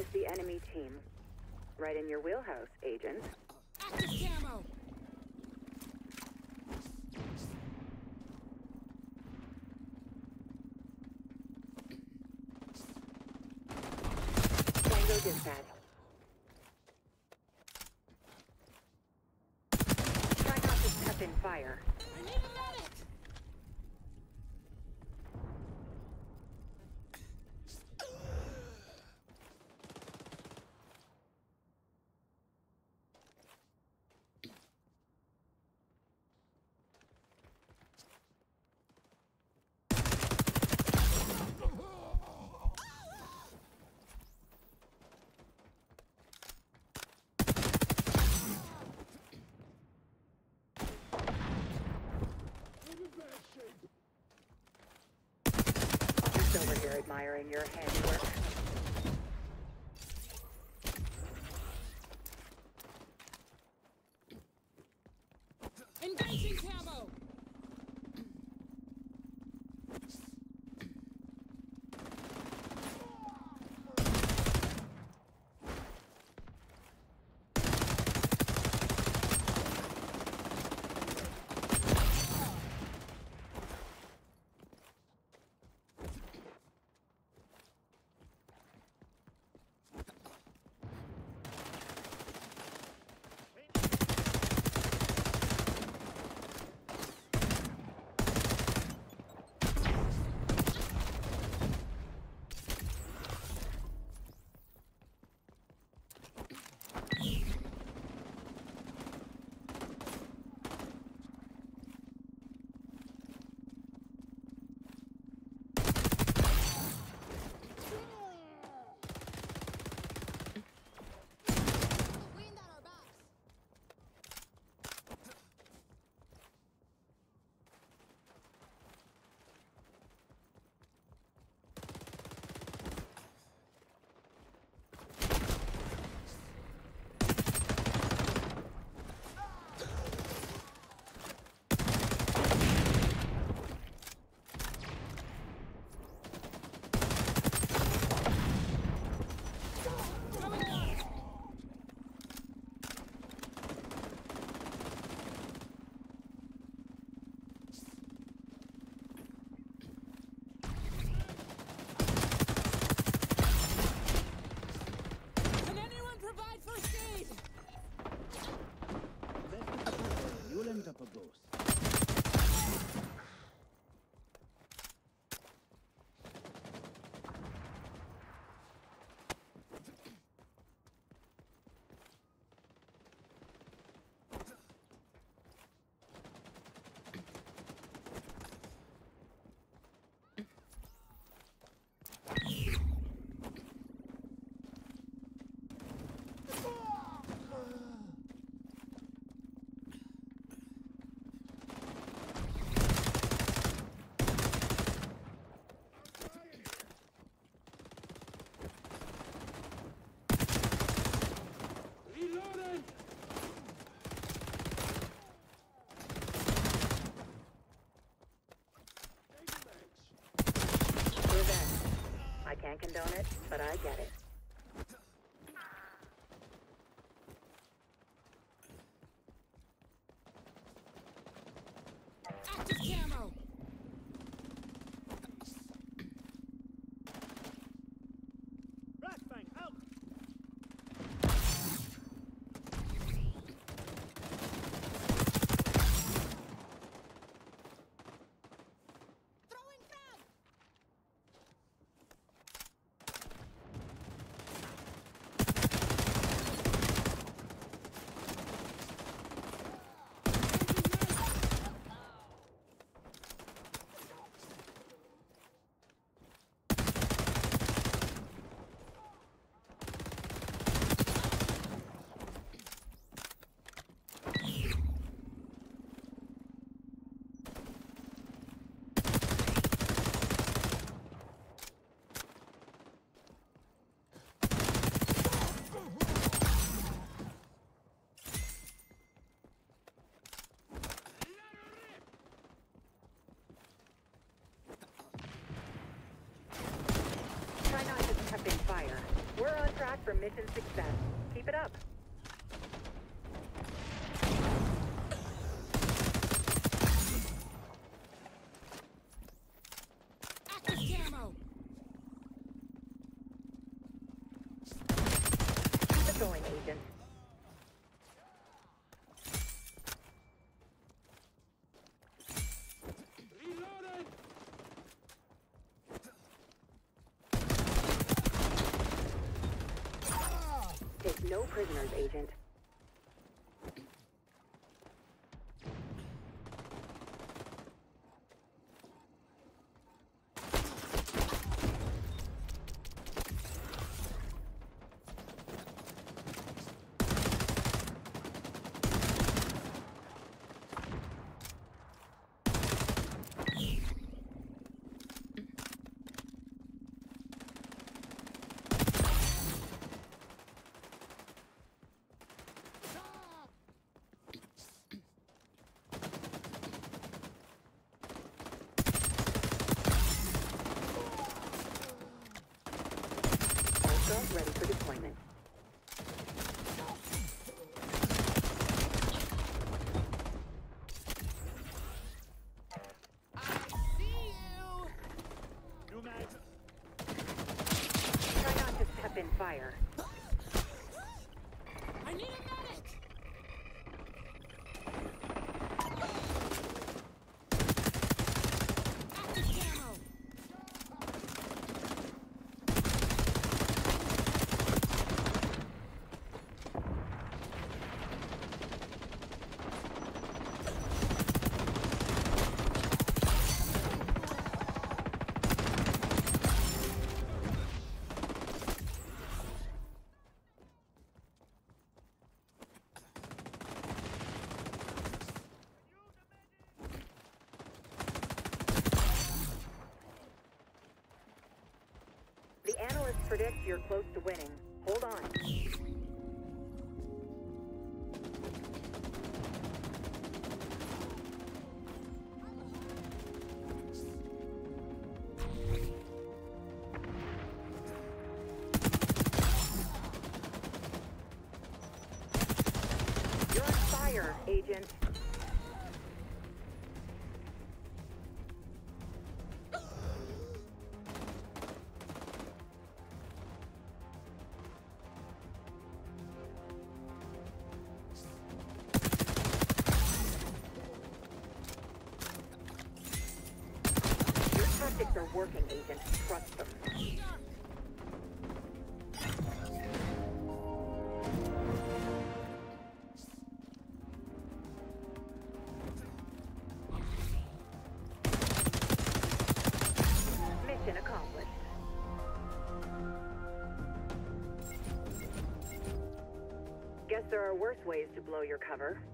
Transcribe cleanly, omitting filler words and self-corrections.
neutralize the enemy team. Right in your wheelhouse, Agent. Active camo! Tango dispatch. Try not to step in fire. I need a medic! Just over here admiring your handiwork. Engaging camo! Wind at our backs! Going up! Can anyone provide first aid? You'll end up a ghost. Reloading! Revenge. I can't condone it, but I get it. Active camo! Flashbang out! Throwing frag! We're on track for mission success. Keep it up. Active camo. Keep it going, Agent. Reloading! Take no prisoners, Agent. Also ready for deployment. Try not to step in fire. I need a medic. Active camo. The analysts predict you're close to winning. Hold on. You're on fire, Agent. Your tactics are working, Agent. Trust them. Mission accomplished. Guess there are worse ways to blow your cover.